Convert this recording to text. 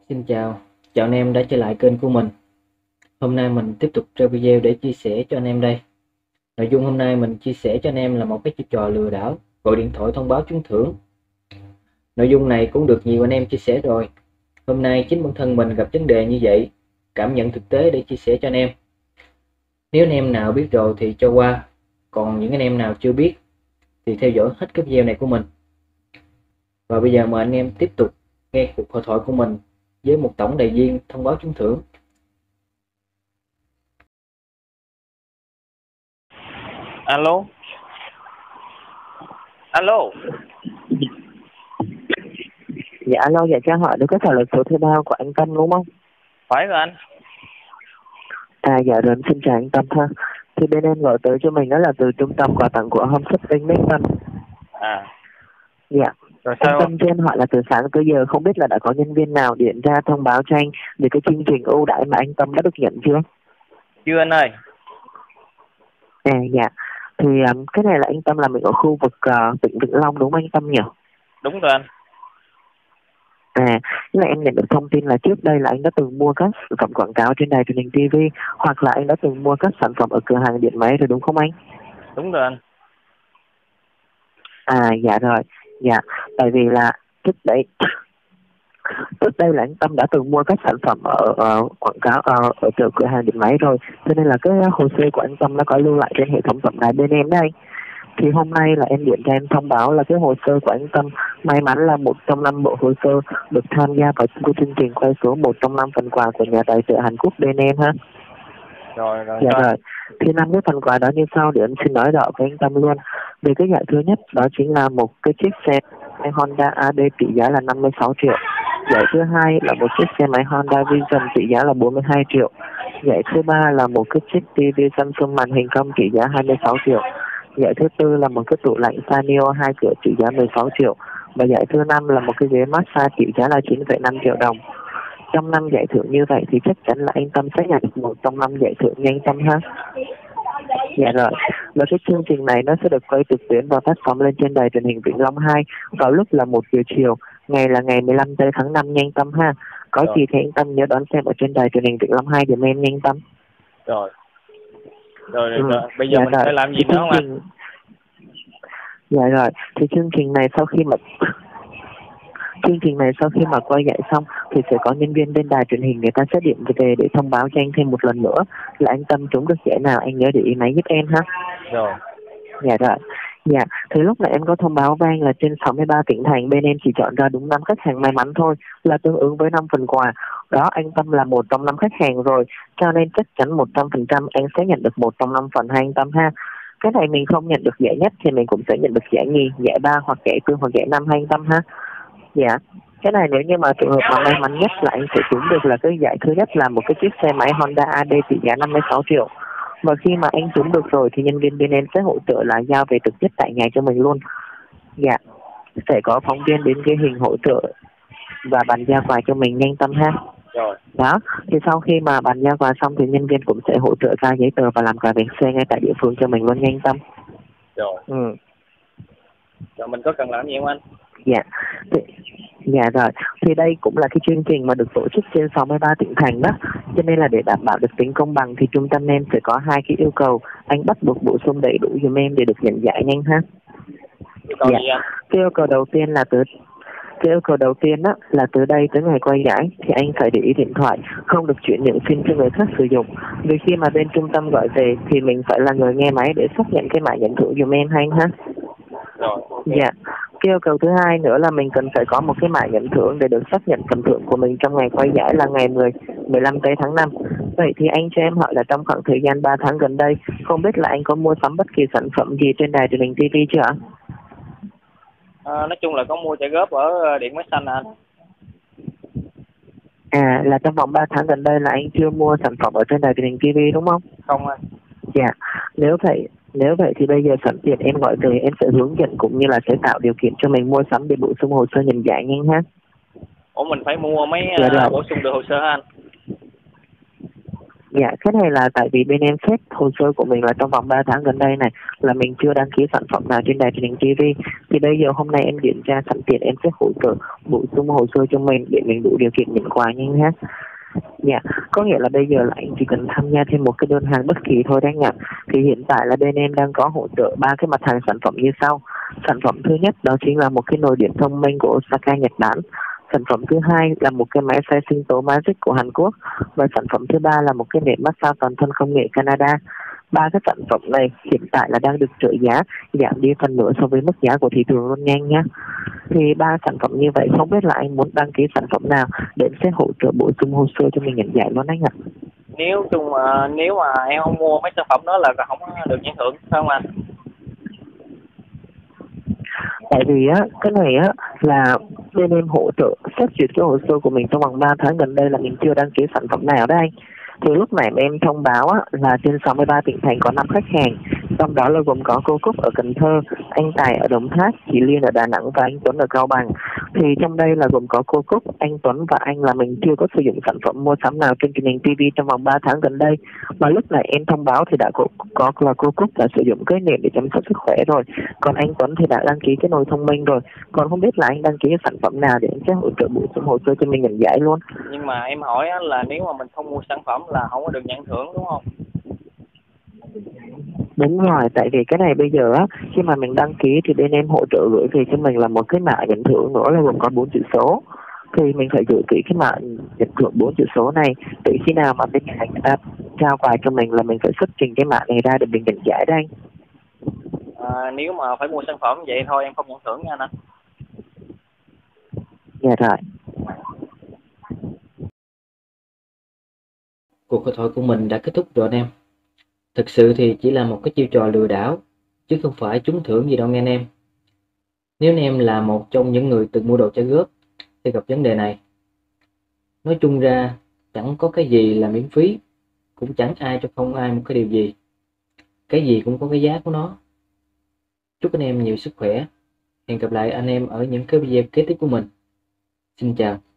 Xin chào anh em đã trở lại kênh của mình. Hôm nay mình tiếp tục ra video để chia sẻ cho anh em đây. Nội dung hôm nay mình chia sẻ cho anh em là một cái chiêu trò lừa đảo gọi điện thoại thông báo trúng thưởng. Nội dung này cũng được nhiều anh em chia sẻ rồi. Hôm nay chính bản thân mình gặp vấn đề như vậy, cảm nhận thực tế để chia sẻ cho anh em. Nếu anh em nào biết rồi thì cho qua, còn những anh em nào chưa biết thì theo dõi hết cái video này của mình. Và bây giờ mời anh em tiếp tục nghe cuộc hội thoại của mình với một tổng đại viên thông báo trúng thưởng. Alo. Alo. Dạ alo, dạ cho hỏi được cái trả lời số thuê bao của anh Tâm đúng không? Phải rồi anh. Dạ rồi, em xin chào anh Tâm ha. Thì bên em gọi tới cho mình đó là từ trung tâm quà tặng của Home Shopping đấy anh Tâm. Dạ. Rồi Anh sao? Tâm cho em hỏi là từ sáng tới giờ không biết là đã có nhân viên nào điện ra thông báo cho anh về cái chương trình ưu đãi mà anh Tâm đã được nhận chưa? Chưa anh ơi. Dạ. Thì cái này là anh Tâm làm việc ở khu vực tỉnh Vĩnh Long đúng không anh Tâm nhỉ? Đúng rồi anh. Tức là em nhận được thông tin là trước đây là anh đã từng mua các sản phẩm quảng cáo trên đài truyền hình TV hoặc là anh đã từng mua các sản phẩm ở cửa hàng điện máy rồi đúng không anh? Đúng rồi anh. Dạ rồi. Dạ, tại vì là trước đây là anh Tâm đã từng mua các sản phẩm ở quảng cáo ở cửa hàng điện máy rồi, cho nên là cái hồ sơ của anh Tâm nó có lưu lại trên hệ thống tổng đài bên em đây. Thì hôm nay là em điện cho em thông báo là cái hồ sơ của anh Tâm may mắn là một trong 5 bộ hồ sơ được tham gia vào cái chương trình quay số 1 trong 5 phần quà của nhà tài trợ Hàn Quốc bên em ha. Rồi Dạ sao? rồi. Thì 5 cái phần quà đó như sau để em xin nói rõ với anh Tâm luôn. Về cái giải thứ nhất đó chính là một cái chiếc xe Honda AD trị giá là 56 triệu. Giải thứ hai là một chiếc xe máy Honda Vision trị giá là 42 triệu. Giải thứ ba là một cái chiếc TV Samsung màn hình cong trị giá 26 triệu. Giải thứ tư là một cái tủ lạnh Sanyo 2 cửa trị giá 16 triệu. Và giải thứ năm là một cái ghế massage trị giá là 9,5 triệu đồng. Trong 5 giải thưởng như vậy thì chắc chắn là anh Tâm sẽ nhận được một trong 5 giải thưởng nhanh Tâm ha. Dạ rồi. Và cái chương trình này nó sẽ được quay trực tuyến và phát sóng lên trên đài truyền hình Vĩnh Long 2 vào lúc là 1 giờ chiều, ngày là ngày 15 tây tháng 5 nhanh Tâm ha. Có gì thì anh Tâm nhớ đón xem ở trên đài truyền hình Vĩnh Long 2 giùm em nhanh Tâm. Rồi. Rồi. Bây giờ mình phải làm gì nữa không anh? Dạ rồi. Thì chương trình này sau khi mà quay giải xong thì sẽ có nhân viên bên đài truyền hình người ta sẽ điện về để thông báo cho anh thêm một lần nữa là anh Tâm trúng được giải nào, anh nhớ để ý máy giúp em ha. Rồi. Dạ rồi. Dạ, thì lúc nãy em có thông báo với anh là trên 63 tỉnh thành bên em chỉ chọn ra đúng 5 khách hàng may mắn thôi, là tương ứng với 5 phần quà. Đó, anh Tâm là một trong 5 khách hàng rồi, cho nên chắc chắn 100% anh sẽ nhận được một trong 5 phần hai anh Tâm ha. Cái này mình không nhận được giải nhất thì mình cũng sẽ nhận được giải nhì, giải ba hoặc giải tư hoặc giải năm hai anh Tâm ha. Dạ, cái này nếu như mà trường hợp mà may mắn nhất là anh sẽ trúng được là cái giải thứ nhất là một cái chiếc xe máy Honda AD trị giá 56 triệu. Và khi mà anh trúng được rồi thì nhân viên bên em sẽ hỗ trợ là giao về trực tiếp tại nhà cho mình luôn. Dạ, sẽ có phóng viên đến ghi hình hỗ trợ và bàn giao quà cho mình nhanh Tâm ha. Rồi. Đó, thì sau khi mà bàn giao quà xong thì nhân viên cũng sẽ hỗ trợ ra giấy tờ và làm cả việc xe ngay tại địa phương cho mình luôn nhanh Tâm. Rồi. Rồi mình có cần làm gì không anh? Dạ rồi, thì đây cũng là cái chương trình mà được tổ chức trên 63 tỉnh thành đó. Cho nên là để đảm bảo được tính công bằng thì trung tâm em sẽ có 2 cái yêu cầu anh bắt buộc bổ sung đầy đủ giùm em để được nhận giải nhanh ha. Yêu cầu gì anh? Cái yêu cầu đầu tiên đó là từ đây tới ngày quay giải thì anh phải để ý điện thoại, không được chuyển nhượng sim cho người khác sử dụng. Vì khi mà bên trung tâm gọi về thì mình phải là người nghe máy để xác nhận cái mã nhận thưởng giùm em hay anh ha. Rồi. Dạ. Cái yêu cầu thứ hai nữa là mình cần phải có một cái mã nhận thưởng để được xác nhận phần thưởng của mình trong ngày quay giải là ngày 15 tây tháng 5. Vậy thì anh cho em hỏi là trong khoảng thời gian 3 tháng gần đây, không biết là anh có mua sắm bất kỳ sản phẩm gì trên đài truyền hình TV chưa ạ? Nói chung là có mua trả góp ở Điện Máy Xanh anh. Là trong vòng 3 tháng gần đây là anh chưa mua sản phẩm ở trên đài truyền hình TV đúng không? Không anh. Dạ. Nếu vậy thì bây giờ sẵn tiện em gọi về em sẽ hướng dẫn cũng như là sẽ tạo điều kiện cho mình mua sắm để bổ sung hồ sơ nhận giải nhanh ha. Ủa mình phải mua mấy bổ sung được hồ sơ hả anh? Dạ, cái này là tại vì bên em xét hồ sơ của mình là trong vòng 3 tháng gần đây này là mình chưa đăng ký sản phẩm nào trên đài truyền hình TV. Thì bây giờ hôm nay em kiểm tra sẵn tiện em sẽ hỗ trợ bổ sung hồ sơ cho mình để mình đủ điều kiện nhận quà nhanh ha. Dạ, có nghĩa là bây giờ là anh chỉ cần tham gia thêm một cái đơn hàng bất kỳ thôi đấy anh ạ. Thì hiện tại là bên em đang có hỗ trợ 3 cái mặt hàng sản phẩm như sau. Sản phẩm thứ nhất đó chính là một cái nồi điện thông minh của Osaka, Nhật Bản. Sản phẩm thứ hai là một cái máy xay sinh tố Magic của Hàn Quốc. Và sản phẩm thứ ba là một cái nệm massage toàn thân công nghệ Canada. Ba cái sản phẩm này hiện tại là đang được trợ giá, giảm đi phần nửa so với mức giá của thị trường luôn nhanh nhá. Thì ba sản phẩm như vậy không biết là anh muốn đăng ký sản phẩm nào để sẽ hỗ trợ bổ sung hồ sơ cho mình nhận giải luôn anh ạ. Nếu mà em không mua mấy sản phẩm đó là không được nhận thưởng phải không anh? Tại vì á cái này á là bên em hỗ trợ xét duyệt cái hồ sơ của mình trong vòng 3 tháng gần đây là mình chưa đăng ký sản phẩm nào đấy anh. Thì lúc này em thông báo á, là trên 63 tỉnh thành có 5 khách hàng, trong đó là gồm có cô Cúc ở Cần Thơ, anh Tài ở Đồng Tháp, chị Liên ở Đà Nẵng và anh Tuấn ở Cao Bằng. Thì trong đây là gồm có cô Cúc, anh Tuấn và anh là mình chưa có sử dụng sản phẩm mua sắm nào trên truyền hình TV trong vòng 3 tháng gần đây. Mà lúc này em thông báo thì đã có là cô Cúc đã sử dụng cái nệm để chăm sóc sức khỏe rồi, còn anh Tuấn thì đã đăng ký cái nồi thông minh rồi. Còn không biết là anh đăng ký cái sản phẩm nào để em sẽ hỗ trợ bổ sung hồ sơ cho mình nhận giải luôn. Nhưng mà em hỏi là nếu mà mình không mua sản phẩm là không có được nhận thưởng đúng không? Đúng rồi, tại vì cái này bây giờ á, khi mà mình đăng ký thì bên em hỗ trợ gửi về cho mình là một cái mã nhận thưởng nữa là gồm có 4 chữ số. Thì mình phải giữ kỹ cái mã nhận thưởng 4 chữ số này, từ khi nào mà bên khách ta trao quà cho mình là mình phải xuất trình cái mã này ra để mình nhận giải đây. Nếu mà phải mua sản phẩm vậy thôi em không nhận thưởng nha anh. Dạ rồi. Cuộc hội thoại của mình đã kết thúc rồi anh em. Thực sự thì chỉ là một cái chiêu trò lừa đảo, chứ không phải trúng thưởng gì đâu nghe anh em. Nếu anh em là một trong những người từng mua đồ trả góp sẽ gặp vấn đề này. Nói chung ra, chẳng có cái gì là miễn phí, cũng chẳng ai cho không ai một cái điều gì. Cái gì cũng có cái giá của nó. Chúc anh em nhiều sức khỏe. Hẹn gặp lại anh em ở những cái video kế tiếp của mình. Xin chào.